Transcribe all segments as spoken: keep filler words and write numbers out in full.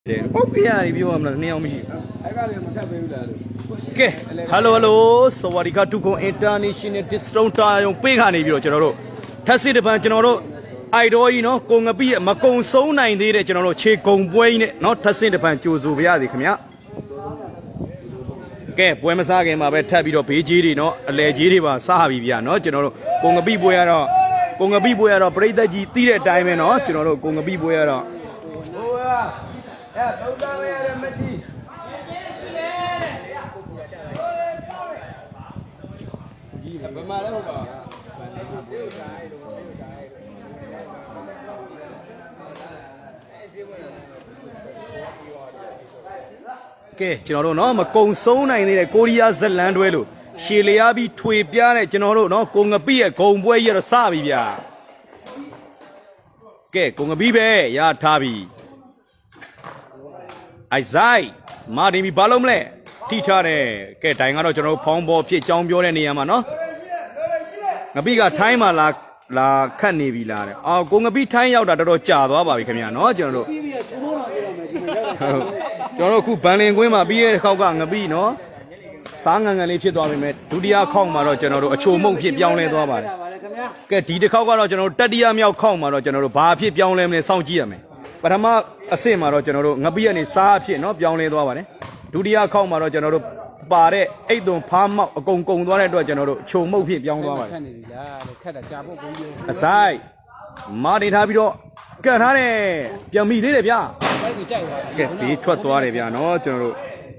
Okay, yeah, if you want to know me. Okay, hello, hello. So, what you got to go international discount on Pegani, you know. Tassi the Panchano, I do, you know, going a be a Macon so nine day, you know, check on Wayne, not Tassi the Pancho, via the Kamia. Okay, Puemasagi, my bed tabby, P G, no, a legiriva, Sahavia, no, you know, going a be boyara, going a be boyara, Breda G, theatre time, and not, you know, going a be boyara. Okay, General, no, Macon so nine in Korea's land well. Shiliabi, Twipian, General, no, Kongapia, Kongway, or Savia. Okay, Kongabibe, ya Tabi. Isai, Madimi Balomle, Titare, get Tangano General Pombo, Pichon Biore Yamano. A bigger timer la la Canivilla. Oh, going a bit time out at the Rochado, Bavicamiano, General. General Kupaning, Wima, Beer, Hogang, a bee, no? Sang and if you don't met, Tudia Kongmaro General, a chomo keep young lady. Get the Kogano General, Tadia Miao Kongmaro General, Papi, young lady, Sound Giame. But I'm a same General, Nabian is Sapi, not young lady. Tudia Kongmaro General, Bare, Edon Palm, Gong Gong, General, chomo keep young woman. Aside, Martin Habido, Canare, Yami did it, yeah. Get me to Arabia, no, General.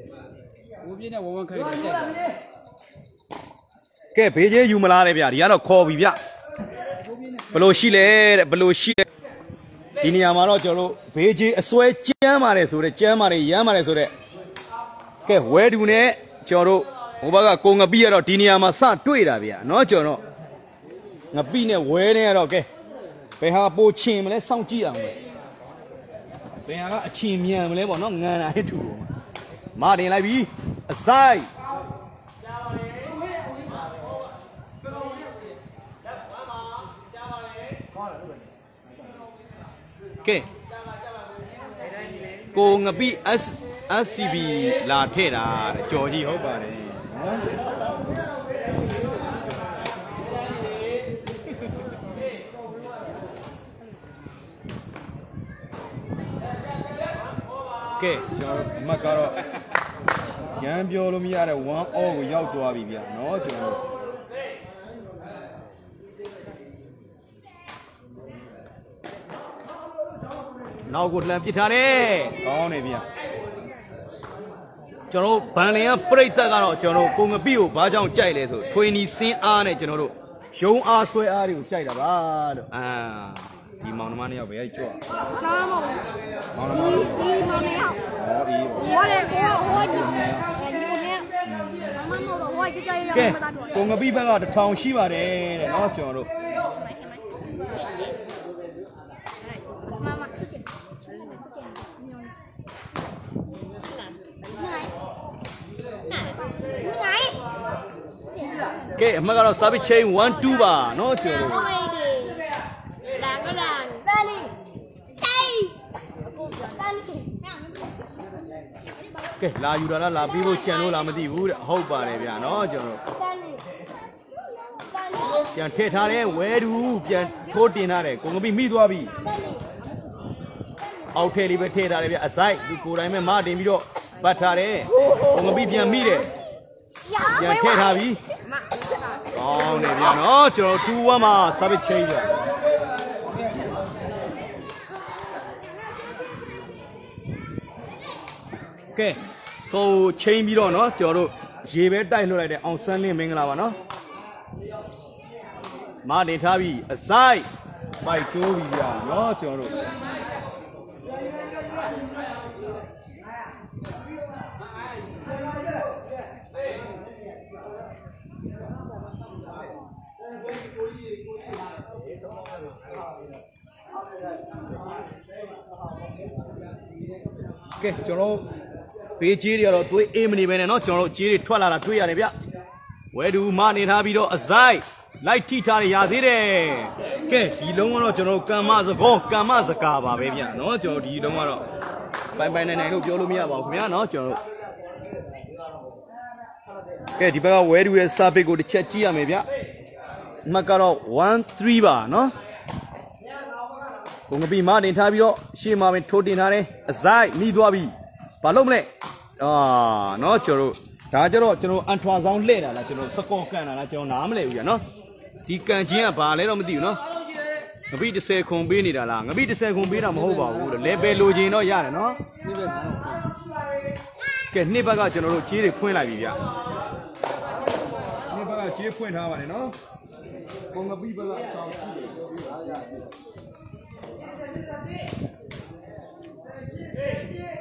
Okay, Page, you Malavia, Yano Covia. Below Chile, below Chile. In Yamano, General, Page, a sweat Yamares, or a Yamare, Yamares, or okay, where do you know, General? Obaga Konga beer or Tiniama San, Tuiravia, no, General. Nabina, where, okay. They have both chim, let's sound Giam. They are a chim yam level, not Nana too. Martin Lavi, aside. Okay. Going a bit as as C B La Tera, Georgie Hobart. Okay, Macaro. Gambio Lumia, one over Yao to Avia, no, Joe. Now good left Gitane, on Avia. General Pania Preta, General Kungabio, Bajan Chile, twenty Saint Anne, General. Show us where are you, China? Ah. The amount of money of a job. Okay, going to be back out the town Shiva and not your. Okay, I'm going to stop chain one two bar, not your. Okay, la yura la people channel la mati wood hope ba le bya noကျွန်တော်ပြန်ထည့်ထားတယ်ဝဲတူပြန်ထိုးတင်ထားတယ်ကိုငပိမိသွားပြီအောက်ထဲလေးပဲထည့်ထားတယ်ဗျအဆိုင်ဒီကိုယ်တိုင်မဲ့မတင်ပြီးတော့ပတ်ထားတယ်ကိုငပိပြန်မိတယ်ပြန်ထည့်ထားပြီကောင်းတယ်ဗျနော်ကျွန်တော်two oneမှာ service change ဗျOkay, so change me on, no? Joro, Jebe Dino like on Sunday Mingala, Martin Tabi, aside by Toby, no, Joro. Okay, Joro. Page or two evening when not your Jerry Twala to Arabia. Where do money have it aside? Like Tita Yazire. Get you don't want to know Kamaza go Kamazaka, baby. No, you don't want to. ပိုင်းပိုင်းနိုင်နိုင်လို့ပြောလို့မရပါဘူးခင်ဗျာနော်ကျွန်တော်တို့ကဲဒီဘက်ကဝဲတူရဲ့စာပေကိုတစ်ချက်ကြည့်ရမယ်ဗျမှတ်ကတော့one threeပါနော်ကိုငပီမတင်ထားပြီးတော့ရှေ့မှာပဲထိုးတင်ထားတယ်အစိုက်မိသွားပြီဘာလို့မလဲအာနော်ကျွန်တော်တို့ဒါကြတော့ကျွန်တော်အန်ထွာဆောင်လှည့်တာလားကျွန်တော်စကောကန်တာလားကျွန်တော်နားမလဲဘူးဗျာနော်ဒီကန်ချင်းကဘာလဲတော့မသိဘူးနော်ငပိတစ်ဆယ်ခုံပေးနေတာလားငပိတစ်ဆယ်ခုံပေးတာမဟုတ်ပါဘူးလေပဲလိုချင်တော့ရတယ်နော်ကဲနှစ်ဘက်ကကျွန်တော်တို့ခြေတွေဖွင့်လိုက်ပြီဗျနှစ်ဘက်ကခြေဖွင့်ထားပါတယ်နော်ကိုငပိဘက်ကအကောင်ရှိတယ်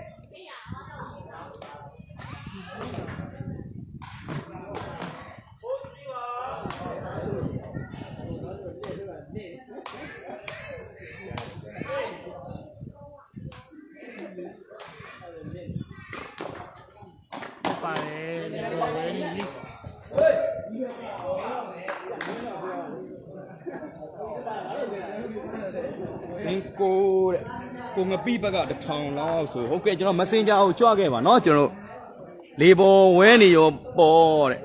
စင်ကိုတဲ့ကိုငပိဘက်ကတစ်ထောင်လောက်ဆိုဟုတ်ကဲ့ကျွန်တော် Messenger ကိုကြွခဲ့ပါเนาะကျွန်တော်လေပေါ်ဝဲနေရောပေါ်တဲ့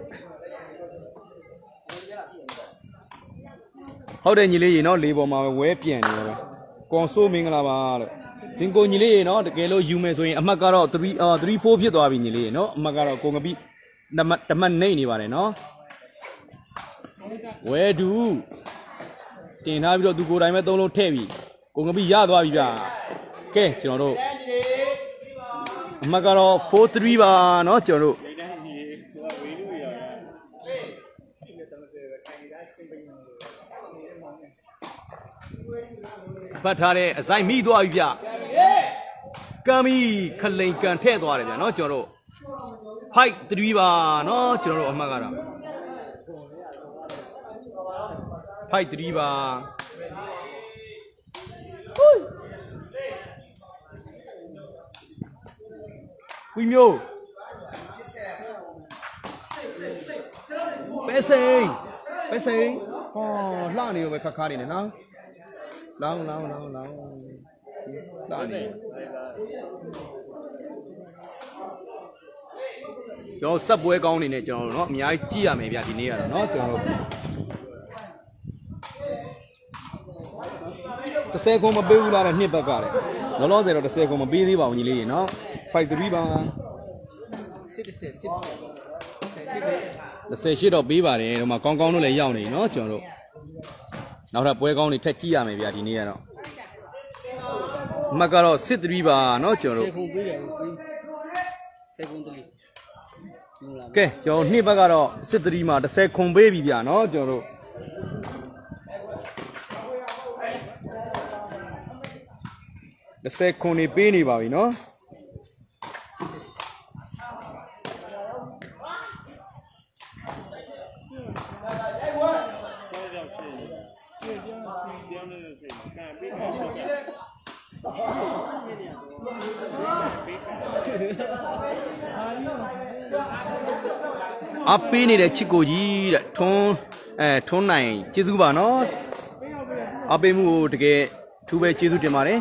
ဟုတ်တယ်ညီလေးရေเนาะလေပေါ်မှာဝဲပြန်နေရောကွန်ဆိုးမင်္ဂလာပါလို့စင်ကိုညီလေးရေเนาะတကယ်လို့ယူမယ်ဆိုရင်အမှတ်ကတော့3 3 4ဖြစ်သွားပြီညီလေးရေเนาะအမှတ်ကတော့ကိုငပိတမတ်တမတ်နေနေပါတယ်เนาะဝဲဒူတင်ထားပြီးတော့သူကိုယ်တိုင်ပဲသုံးလုံးထည့်ပြီကိုငပိရသွားပြီဗျာကဲကျွန်တော်တို့အမှတ်ကတော့four threeပါเนาะကျွန်တော်တို့ပတ်ထားတဲ့အစိုက်မိသွားပြီဗျာကမ်းပြီးခလိန်ကန်ထည့်သွားတယ်ဗျာเนาะကျွန်တော်တို့ five threeပါเนาะကျွန်တော်တို့အမှတ်ကတော့five threeပါဝီမျိုးပဲစိန်ပဲစိန်ဟောလှနေရောပဲခက်ခါနေနေနော်လောင်းလောင်းလောင်းလောင်းလှနေကျွန်တော်ဆက်ပွဲကောင်းနေနေကျွန်တော်တို့เนาะအများကြီးကြည့်ရမယ်ဗျဒီနေ့ကတော့เนาะကျွန်တော်တို့တစ်ဆယ်ခုံမပေးဘူးလားတဲ့နှစ်ဘက်ကတဲ့လောလောဆယ်တော့တစ်ဆယ်ခုံမပေးသေးပါဘူးညီလေးရေနော်five threeပါစစ်တစ်ဆယ်စစ်တစ်ဆယ်ရှစ်တော့ပေးပါတယ်ဒီမှာကောင်းကောင်းတို့လည်းရောက်နေနော်ကျွန်တော်တို့နောက်ထပ်ပွဲကောင်းတွေထက်ကြည့်ရမယ်ဗျာဒီနေ့ကတော့အမှတ်ကတော့စစ်threeပါနော်ကျွန်တော်တို့ဆယ်ခုံပေးတယ်ပေးဆယ်ခုံတလီကဲကျွန်တော်နှစ်ဘက်ကတော့စစ်threeမှာတစ်ဆယ်ခုံပေးပြီဗျာနော်ကျွန်တော်တို့တစ်ဆယ်ခုနေပေးနေပါပြီနော်အပေးနေတဲ့ချစ်ကိုကြီးတဲ့ထွန်းအဲထွန်းနိုင်ကျေးဇူးပါနော်အပေးမှုကိုတကယ်ထူးပဲကျေးဇူးတင်ပါတယ်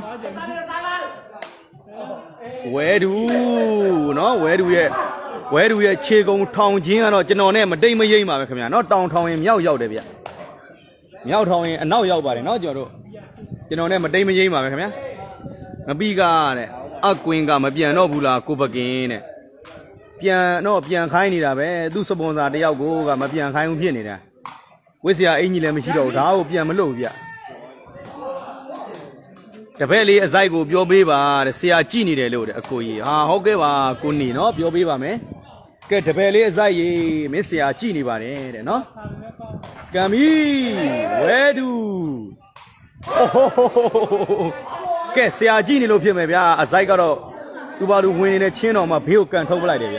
ဝဲတူနော်ဝဲတူရဲ့ဝဲတူရဲ့ခြေကုံထောင်ချင်းကတော့ကျွန်တော်နဲ့မတိတ်မရိမ့်ပါပဲခင်ဗျာနော်တောင်ထောင်ရင်မြောက်ရောက်တယ်ဗျမြောက်ထောင်ရင်အနောက်ရောက်ပါတယ်နော်ကျွန်တော်တို့ကျွန်တော်နဲ့မတိတ်မရိမ့်ပါပဲခင်ဗျာငပိကတဲ့အကွင်းကမပြန်တော့ဘူးလားကိုပကင်းတဲ့ပြန်တော့ပြန်ခိုင်းနေတာပဲသူ့စပွန်ဆာတယောက်ကိုကမပြန်ခိုင်းဘူးဖြစ်နေတာဝစ်စရာအင်ကြီးလည်းမရှိတော့ဘူးဒါကိုပြန်မလို့ဗျတပည့်လေးအစိုက်ကိုပြောပေးပါတဲ့ဆရာကြည့်နေတယ်လို့တဲ့အကိုကြီးဟာဟုတ်ကဲ့ပါကိုနေနော်ပြောပေးပါမယ်ကဲတပည့်လေးအစိုက်ရေမင်းဆရာကြည့်နေပါတယ်တဲ့နော်ကံမီဝဲတူအိုဟိုကဲဆရာကြည့်နေလို့ဖြစ်မယ်ဗျာအစိုက်ကတော့သူပါလူဝင်နေတဲ့ချင်းတော်မှာဘေးကိုကန်ထုတ်ပလိုက်တယ်ဗျ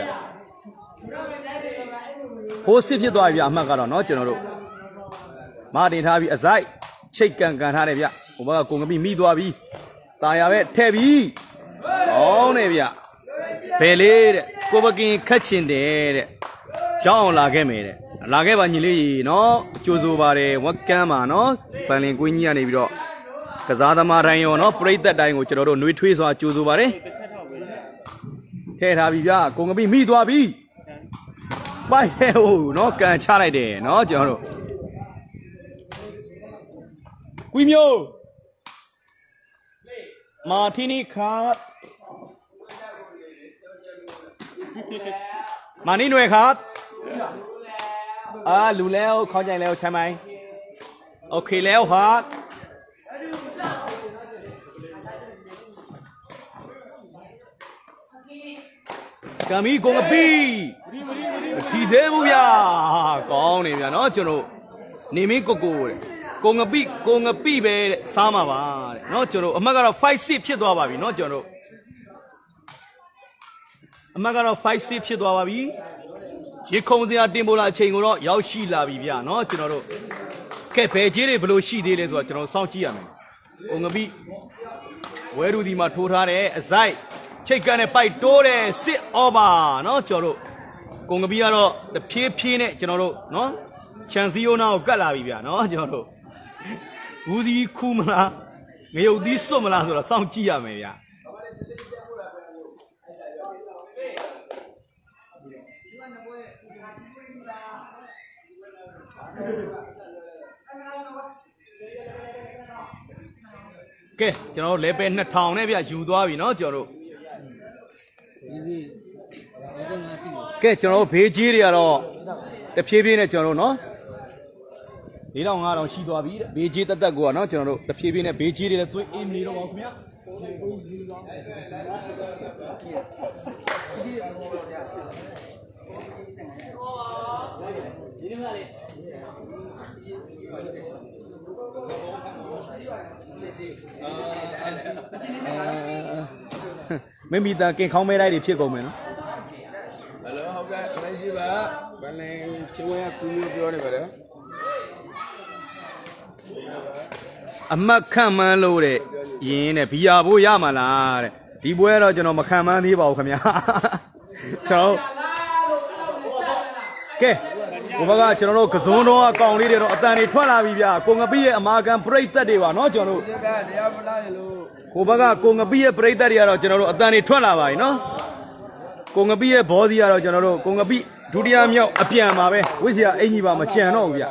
ဟိုးစစ်ဖြစ်သွားပြီဗျအမှတ်ကတော့နော်ကျွန်တော်တို့မတင်ထားပြီးအစိုက်ချိတ်ကန်ကန်ထားတယ်ဗျဟိုဘက်ကကိုငပိမိသွားပြီတာယာပဲထဲ့ပြီကောင်းတယ်ဗျဘယ်လေးတဲ့ကိုပကင်ခတ်ချင်တယ်တဲ့ရောက်အောင်လာခဲ့မယ်တဲ့လာခဲ့ပါညီလေးကြီးနော်အကျိုးဆိုပါတယ်ဝက်ကမ်းပါနော်ပန်လင်ကွင်းကြီးကနေပြီးတော့ကစားသမားတိုင်းရောနော်ပရိသတ်တိုင်းကိုကျွန်တော်တို့နှွေးထွေးစွာကြိုးဆိုပါတယ်ထဲထားပြီဗျာကိုငပိမိသွားပြီပိုက်တယ်ဟိုနော်ကန်ချလိုက်တယ်နော်ကျွန်တော်တို့ကွီမျိုးမာတီနီခါမာနီနွယ်ခါอ่ารู้แล้วเข้าใจแล้วใช่ไหมโอเคแล้วครับกามีกงกะปี้ทีเทบุဗျာကောင်းနေဗျာเนาะကျွန်တော်နေမင်းကိုကိုတဲ့กงกะปี้กงกะปี้ပဲတဲ့စားမှာပါတဲ့เนาะကျွန်တော်အမှတ်ကတော့five sixဖြစ်သွားပါပြီเนาะကျွန်တော်အမှတ်ကတော့five sixဖြစ်သွားပါပြီရေခုံစရာတင်ပို့လာအချိန်ကိုတော့ရောက်ရှိလာပြီဗျာเนาะကျွန်တော်တို့ကဲဘယ်ကြီးတွေဘလို့ရှိသေးလဲဆိုတော့ကျွန်တော်စောင့်ကြည့်ရမယ်။အုံငပိဝဲရူဒီမှာထိုးထားတဲ့အစိုက်ချိတ်ကန်နဲ့ပိုက်တိုးတယ်စစ်အော်ဘာเนาะကျွန်တော်တို့ကုံငပိကတော့တဖြည်းဖြည်းနဲ့ကျွန်တော်တို့เนาะချန်စီယိုနာကိုကတ်လာပြီဗျာเนาะကျွန်တော်တို့ဦးစီးခူးမလားငရုတ်သီးစွတ်မလားဆိုတော့စောင့်ကြည့်ရမယ်ဗျာကဲကျွန်တော်တို့လေပဲနှစ်ထောင်နဲ့ဗျယူသွားပြီเนาะကျွန်တော်တို့ကဲကျွန်တော်တို့ဘေးကြီးတွေကတော့တဖြည်းဖြည်းနဲ့ကျွန်တော်တို့เนาะ၄ထောင်၅ထောင်ရှိသွားပြီဘေးကြီးတက်တက်ကိုကเนาะကျွန်တော်တို့တဖြည်းဖြည်းနဲ့ဘေးကြီးတွေလည်းသွေးအေးမနေတော့ပါဘူးခင်ဗျာမမီတန်ကင်ခေါင်းမဲလိုက်တွေဖြစ်ကုန်မယ်နော်ဟယ်လိုဟုတ်ကဲ့မရှိပါဘယ်လဲချင်းဝဲကူမျိုးပြောနေပါလေအမတ်ခံမှန်းလို့တဲ့ရင်းတဲ့ဘီယာဘိုးရမှာလားတဲ့ဒီပွဲတော့ကျွန်တော်မခံမှန်းသေးပါဘူးခင်ဗျာကျွန်တော်ကဲဘုရားကကျွန်တော်တို့ကစုံတော်အကောင်လေးတွေတော့အတန်တွေထွက်လာပြီဗျာကိုငပိရဲ့အမာခံပရိသတ်တွေပါနော်ကျွန်တော်တို့တရားမလားလို့ကိုဘကကိုငပိရဲ့ပရိသတ်တွေကတော့ကျွန်တော်တို့အတန်တွေထွက်လာပါပြီနော်ကိုငပိရဲ့ဘောစီကတော့ကျွန်တော်တို့ကိုငပိဒုတိယမြောက်အပြန်ပါပဲဝိဇ္ဇာအင်ကြီးပါမကြံတော့ဘူးဗျာ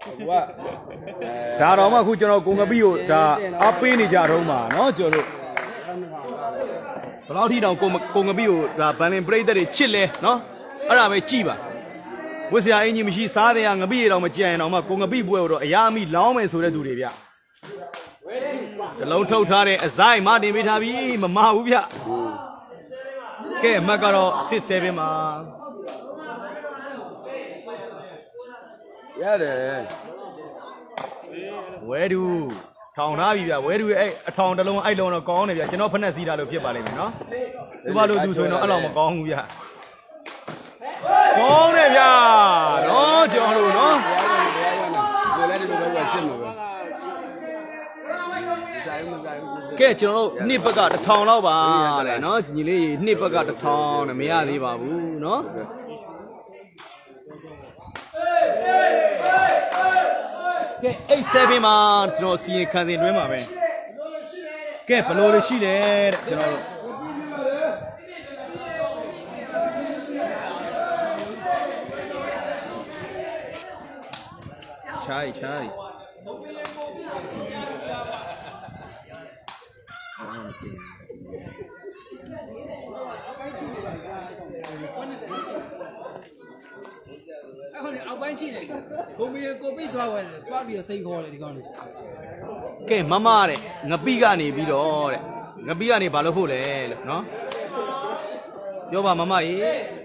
ဒါတော့မှအခုကျွန်တော်ကိုငပိကိုဒါအပေးနေကြတော့မှာနော်ကျွန်တော်တို့ဘယ်လောက်ထိတောင်ကိုကိုငပိကိုဒါဗန်လင်ပရိသတ်တွေချစ်လဲနော်အဲ့ဒါပဲကြည့်ပါဝိဇ္ဇာအင်ကြီးမရှိစားတဲ့ငပိရတော့မကြံရင်တော့မှကိုငပိပွဲတော့အရာမိလောင်းမယ်ဆိုတဲ့သူတွေဗျတလုံးထုတ်ထားတဲ့အစိုက်မတင်ပေးထားပြီမမဘူးဗျကဲအမတ်ကတော့six sevenမှာရတယ်ဝဲတူထောင်ထားပြီဗျဝဲတူအဲ့အထောင်တစ်လုံးအဲ့လုံးတော့ကောင်းတယ်ဗျကျွန်တော်ဖက်နဲ့စီးတာလို့ဖြစ်ပါလိမ့်မယ်နော်သူဘာလို့သူဆိုရင်တော့အဲ့လောက်မကောင်းဘူးဗျကောင်းတယ်ဗျာနော်ကျွန်တော်တို့နော်ကိုလည်းဒီလိုပဲစစ်မှာပဲကဲကျွန်တော်တို့နှစ်ဘက်ကတစ်ထောင်လောက်ပါတဲ့နော်ညီလေးနှစ်ဘက်ကတစ်ထောင်နဲ့မရသေးပါဘူးနော်ကဲeight sevenမှာကျွန်တော်စီရင်ခံစဉ်တွင်းမှာပဲကဲဘလို့လို့ရှိတယ်တဲ့ကျွန်တော်တို့ใช่ใช่အဲ့ဟိုလေအောက်ပိုင်းချိတယ်ဘုံမီကိုပိတ်သွားတယ်တွားပြီးစိတ်ခေါ်တယ်ဒီကောင်လေးကဲမမတဲ့ငပိကနေပြီးတော့တဲ့ငပိကနေဘာလို့ဖို့လဲလို့နော်ပြောပါမမရေ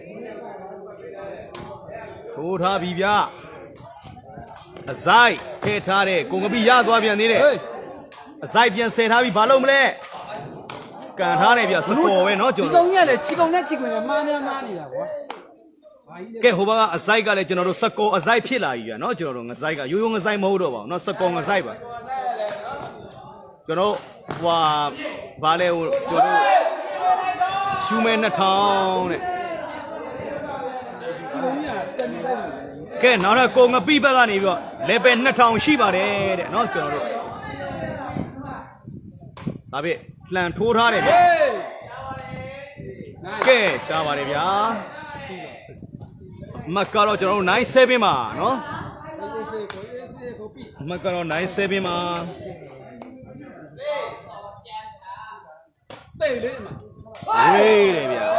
ထိုးထားပြီဗျအစိုက်ထည့်ထားတဲ့ကိုငပိရသွားပြန်သေးတယ်အစိုက်ပြန်ဆယ်ထားပြီဘာလို့မလဲကန်ထားတယ်ဗျစကောပဲเนาะကျွန်တော်ဒီကောင်ကြီးကလည်းချီကုံနဲ့ချီကုံနဲ့မှားနေမှားနေတာကွာကဲဟိုဘက်ကအစိုက်ကလည်းကျွန်တော်တို့စကောအစိုက်ဖြစ်လာပြီဗျာเนาะကျွန်တော်တို့ငစိုက်ကရိုးရိုးငစိုက်မဟုတ်တော့ပါဘူးเนาะစကောငစိုက်ပါကျွန်တော်ဟွာဘာလဲဟိုကျွန်တော်ရှူမဲနှစ်ထောင်တဲ့ကဲနောက်တော့ကိုငပိဘက်ကနေပြီးတော့လေပဲနှစ်ထောင်ရှိပါတယ်တဲ့เนาะကျွန်တော်တို့စာပြလှန်ထိုးထားတယ်ဗျကဲကြားပါတယ်ဗျာမက်ကတော့ကျွန်တော်တို့ nine seven မှာနော်မက်ကတော့ nine seven မှာ背嘞嘛， ဝေးတယ်ဗျာ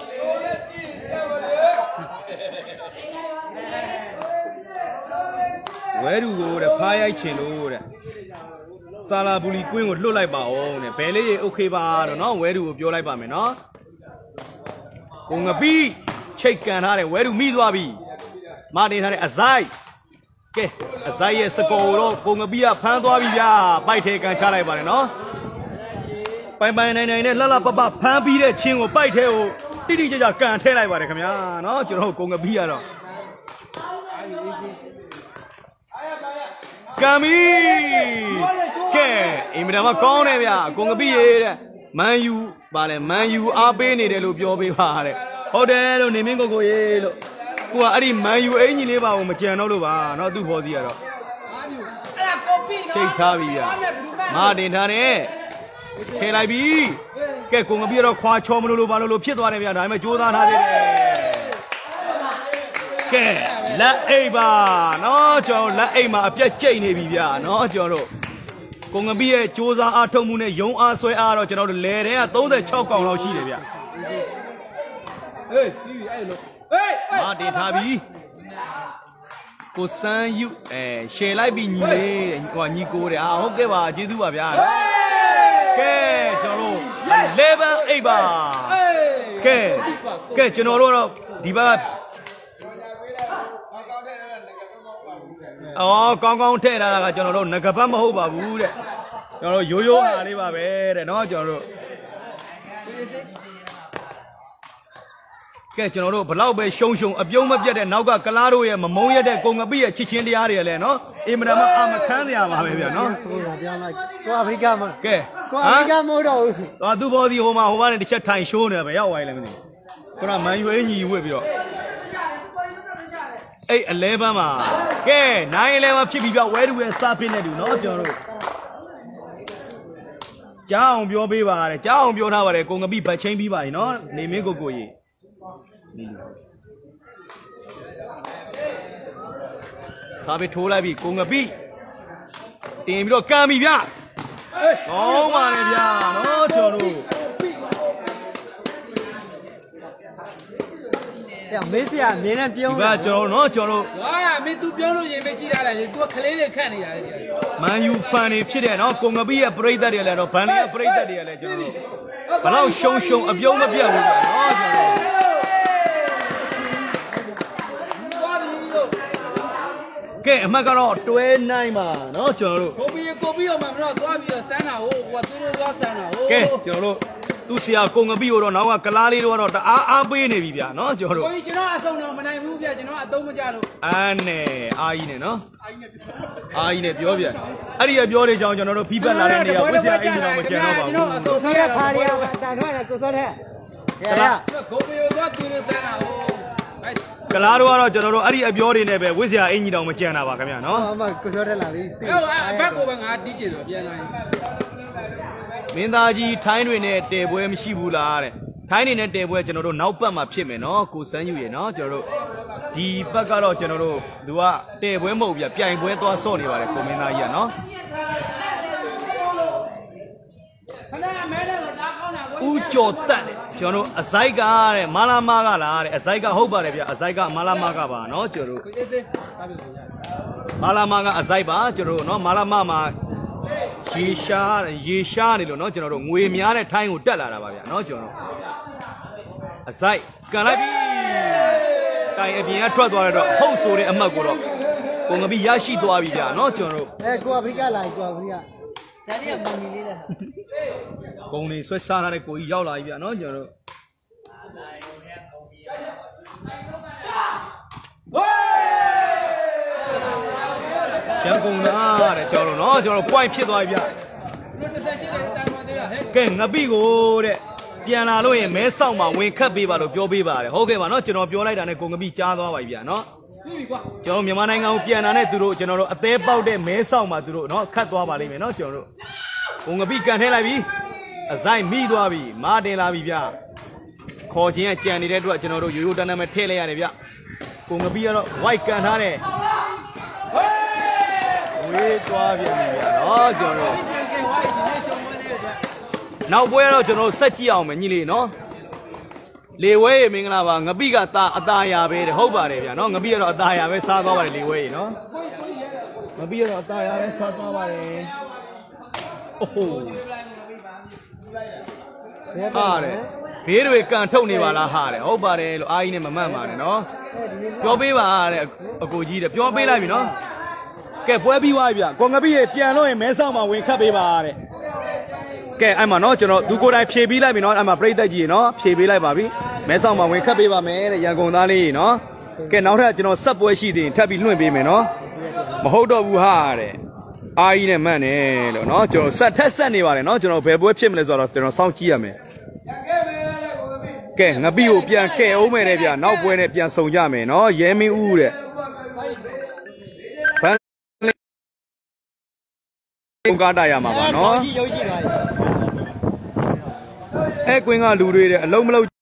ဝဲတူကိုတဲ့ဖားရိုက်ချင်လို့တဲ့ဆာလာဘူလီကွင်းကိုလွတ်လိုက်ပါအောင်တဲ့ဘယ်လေးရေโอเคပါတော့เนาะဝဲတူကိုပြောလိုက်ပါမယ်เนาะကိုငပီးချိတ်ကန်ထားတယ်ဝဲတူမိသွားပြီမတင်ထားတဲ့အဇိုက်ကဲအဇိုက်ရဲ့စကောတော့ကိုငပီးကဖမ်းသွားပြီဗျာပိုက်ထဲကန်ချလိုက်ပါတယ်เนาะပိုင်ပိုင်နိုင်နိုင်နဲ့လှလှပပဖမ်းပြီးတဲ့ချင်းကိုပိုက်ထဲကိုတိတိကျကျကန်ထည့်လိုက်ပါတယ်ခင်ဗျာเนาะကျွန်တော်ကိုငပီးကတော့ကမ်မီကဲအင်မတန်မှကောင်းတယ်ဗျာကိုငပီးရဲ့တဲ့မန်ယူပါလေမန်ယူအားပေးနေတယ်လို့ပြောပေးပါတဲ့ဟုတ်တယ်လို့နေမင်းကိုကိုရေလို့ကိုကအဲ့ဒီမန်ယူအင်ကြီးလေးပါကိုမကြံတော့လို့ပါเนาะသူ့ဘောစီကတော့ချိန်ထားပြီဗျာမတင်ထားတယ်ထဲလိုက်ပြီကဲကိုငပီးတော့ခွာချောမလို့လို့ပါလို့လို့ဖြစ်သွားတယ်ဗျာဒါပေမဲ့ကြိုးစားထားသေးတယ်ကဲလက်အိပ်ပါနော်ကျွန်တော်လက်အိပ်မှာအပြက်ကျိတ်နေပြီဗျာနော်ကျွန်တော်တို့ကိုငပီးရဲ့စူးစမ်းအားထုတ်မှုနဲ့ယုံအားဆွဲအားတော့ကျွန်တော်တို့လဲတဲ့က36កောင်လောက်ရှိတယ်ဗျာဟေးပြီးပြီအဲ့လိုဟေးမာတင်ထားပြီကိုစန်းယူအဲရှယ်လိုက်ပြီညီလေးတဲ့ဟိုညီကိုတဲ့အာဟုတ်ကဲ့ပါကျေးဇူးပါဗျာကဲကျွန်တော်တို့eleven eightပါကဲကဲကျွန်တော်တို့တော့ဒီဘက်အော်ကောင်းကောင်းထည့်ထားတာကကျွန်တော်တို့ငကပတ်မဟုတ်ပါဘူးတဲ့ကျွန်တော်တို့ရိုးရိုးဟာလေးပါပဲတဲ့နော်ကျွန်တော်တို့ကဲကျွန်တော်တို့ဘလောက်ပဲရှုံရှုံအပြုံးမပြတ်တဲ့နောက်ကကလားတို့ရဲ့မမုံရက်တဲ့ကိုငပိရဲ့ချစ်ချင်းတရားတွေလည်းနော်အင်မတန်မှအာမခန်းစရာပါပဲဗျာနော်ဆိုတာပြောင်းလိုက်ကိုအာဖရိကမှာကဲကိုအာဖရိကမဟုတ်တော့ဘူးသွားသူ့ဘောစီဟိုမှာဟိုကနေတစ်ချက်ထိုင်ရှိုးနေတယ်ပဲရောက်သွားရင်လည်းမသိဘူးခုနမန်ယူအင်ကြီးဝှက်ပြီးတော့အဲ့elevenမှာကဲnine elevenဖြစ်ပြီးပြဝဲတူရဲ့စာပစ်နေတူနော်ကျွန်တော်တို့ကြားအောင်ပြောပေးပါတဲ့ကြားအောင်ပြောထားပါတယ်ကိုငပိဗတ်ချင်းပြီးပါရင်နော်နေမင်းကိုကိုကြီးစာပစ်ထိုးလိုက်ပြီကိုငပိတင်ပြီးတော့ကမ်းပြီဗျကောင်းပါလေဗျာနော်ကျွန်တော်တို့မေးစရာအမြင်နဲ့ပြောဒီဘက်ကျွန်တော်နော်ကျွန်တော်တို့ဟာမင်း तू ပြောလို့ရင်ပဲကြည့်ရတာလေ तू ကလေးတွေခန့်နေတာလေမန်ယူဖန်တွေဖြစ်တယ်နော်ကိုငပီးရဲ့ပရိသတ်တွေလည်းတော့ဘန်လေးရဲ့ပရိသတ်တွေလည်းကျွန်တော်တို့ဘလောက်ရှုံရှုံအပြုံးမပြတ်ဘူးနော်ကျွန်တော်တို့ကဲအမှတ်ကတော့twelve nineမှာနော်ကျွန်တော်တို့ကိုပီကိုပီအောင်မှာမတော့သွားပြီးတော့စမ်းတာဟိုဟိုသူတို့သွားစမ်းတာဟိုကဲကျွန်တော်တို့သူဆရာကိုငပီးကိုတော့နောက်ကကလားလေးတို့ကတော့တအားအားပေးနေပြီဗျာနော်ကျွန်တော်တို့ကိုကြီးကျွန်တော်အဆုံးတော့မနိုင်ဘူးဗျာကျွန်တော်အသုံးမကျလို့အားနဲ့အာကြီးနဲ့နော်အာကြီးနဲ့ပြောဗျာအဲ့ဒီပြောနေကြအောင်ကျွန်တော်တို့ဖိပတ်လာတဲ့နေရာဝိဆရာအင်းတော်မကျန်တော့ပါဘူးကျွန်တော်အဆုံးဆုံးရဖားရတာထွက်တယ်ကိုစောတဲ့ကဲကိုပီကိုသွားသူတို့စမ်းတာဟိုကလားတို့ကတော့ကျွန်တော်တို့အဲ့ဒီအပြောတွေနဲ့ပဲဝိဆရာအင်ကြီးတော်မကြံတာပါခင်ဗျာနော်ဟုတ်ပါကိုစောတက်လာပြီဟိုအဘက်ကိုပဲငါတီးချင်တော့ပြန်လာရင်မင်းသားကြီးထိုင်းတွေနဲ့တဲပွဲမရှိဘူးလားတဲ့ထိုင်းတွေနဲ့တဲပွဲကျွန်တော်တို့နောက်ပတ်မှာဖြစ်မယ်နော်ကိုစန်းယူရေနော်ကျွန်တော်တို့ဒီဘက်ကတော့ကျွန်တော်တို့သူကတဲပွဲမဟုတ်ဗျပြိုင်ပွဲသွားဆော့နေပါတယ်ကိုမင်းသားကြီးကနော်ခဏမဲတယ်ဆိုဒါကောင်းတာဦးကျော်တက်တယ်ကျွန်တော်တို့အဇိုက်ကတဲ့မာလာမာကလားတဲ့အဇိုက်ကဟုတ်ပါတယ်ဗျအဇိုက်ကမာလာမာကပါနော်ကျွန်တော်တို့မာလာမာကအဇိုက်ပါကျွန်တော်တို့နော်မာလာမာမှာရေရှားရေရှားနေလို့เนาะကျွန်တော်တို့ငွေများတဲ့ထိုင်းကိုတက်လာတာပါဗျာเนาะကျွန်တော်တို့အစိုက်ကန်လိုက်ပြီတိုင်အပြင်ကထွက်သွားတော့ဟုတ်ဆိုတဲ့အမှတ်ကိုတော့ကိုငပီရရှိသွားပြီဗျာเนาะကျွန်တော်တို့အဲကိုအာဖရိကလာကိုအာဖရိကဒါတည်းကမန်မီလေးလားကုံနေဆွဲစားထားတဲ့ကိုကြီးရောက်လာပြီဗျာเนาะကျွန်တော်တို့ရန်ကုန်သားတဲ့ကျွန်တော်တို့เนาะကျွန်တော် point ဖြစ်သွားပြီဗျကဲငပိကိုတဲ့ပြန်လာလို့ရင်မဲဆောက်မှာဝင်ခတ်ပေးပါလို့ပြောပေးပါတယ်ဟုတ်ကဲ့ပါเนาะကျွန်တော်ပြောလိုက်တာနဲ့ကိုငပိကြားသွားပါပြီဗျာเนาะကျွန်တော်မြန်မာနိုင်ငံကိုပြန်လာတဲ့သူတို့ကျွန်တော်တို့အသေးပေါက်တဲ့မဲဆောက်မှာသူတို့เนาะခတ်သွားပါလိမ့်မယ်เนาะကျွန်တော်တို့ကိုငပိကန်ထဲလိုက်ပြီအစိုက်မိသွားပြီမာတင်လာပြီဗျာခေါ်ခြင်းကကြံနေတဲ့အတွက်ကျွန်တော်တို့ရိုးရိုးတန်းတန်းပဲထည့်လိုက်ရတယ်ဗျကိုငပီးကတော့ white ကန်ထားတယ်ဝေးသွားပြန်ပြီဗျာနော်ကျွန်တော်တို့နောက်ပွဲတော့ကျွန်တော်တို့ဆက်ကြည့်အောင်မယ်ညီလေးနော်လေဝဲရေမင်္ဂလာပါငပိကတာအသားရပဲတဲ့ဟုတ်ပါတယ်ဗျာနော်ငပိကတော့အသားရပဲစားသွားပါတယ်လေဝဲရေနော်ငပိကတော့အသားရပဲစားသွားပါတယ်အိုးဟိုအားတဲ့ဘေးတွေကန်ထုတ်နေပါလားဟာတဲ့ဟုတ်ပါတယ်လို့အားကြီးနဲ့မမှတ်ပါနဲ့နော်ပြောပေးပါတဲ့အကိုကြီးတဲ့ပြောပေးလိုက်ပြီနော်ကဲပွဲပြီးသွားပြီဗျကိုငပိရေပြန်လို့ရင်မဲဆောင်မှာဝင်ခတ်ပေးပါတဲ့ကဲအဲ့မှာနော်ကျွန်တော်သူကိုယ်တိုင်ဖြေပေးလိုက်ပြီနော်အဲ့မှာပြိသက်ကြီးနော်ဖြေပေးလိုက်ပါပြီမဲဆောင်မှာဝင်ခတ်ပေးပါမယ်တဲ့ရန်ကုန်သားလေးနော်ကဲနောက်ထပ်ကျွန်တော်ဆက်ပွဲရှိသေးရင်ထပ်ပြီးလွှင့်ပေးမယ်နော်မဟုတ်တော့ဘူးဟာတဲ့အားကြီးနဲ့မှတ်နေလို့နော်ကျွန်တော်ဆက်ထက်ဆက်နေပါတယ်နော်ကျွန်တော်ဘယ်ပွဲဖြစ်မလဲဆိုတော့ကျွန်တော်စောင့်ကြည့်ရမယ်ကဲငပိကိုပြန်ကဲအောင်မယ်တဲ့ဗျနောက်ပွဲနဲ့ပြန်ဆုံကြမယ်နော်ရဲမင်းဦးတဲ့ဘန်လေးကားတာရမှာပါနော်ရုပ်ရှိသွားပြီအဲကွင်းကလူတွေတဲ့အလုံးမလုံး